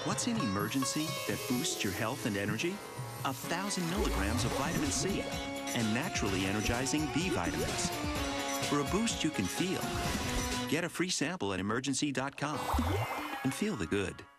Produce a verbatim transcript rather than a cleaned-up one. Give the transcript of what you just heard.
What's in Emergen-C that boosts your health and energy? A thousand milligrams of vitamin C and naturally energizing B vitamins. For a boost you can feel. Get a free sample at emergen c dot com and feel the good.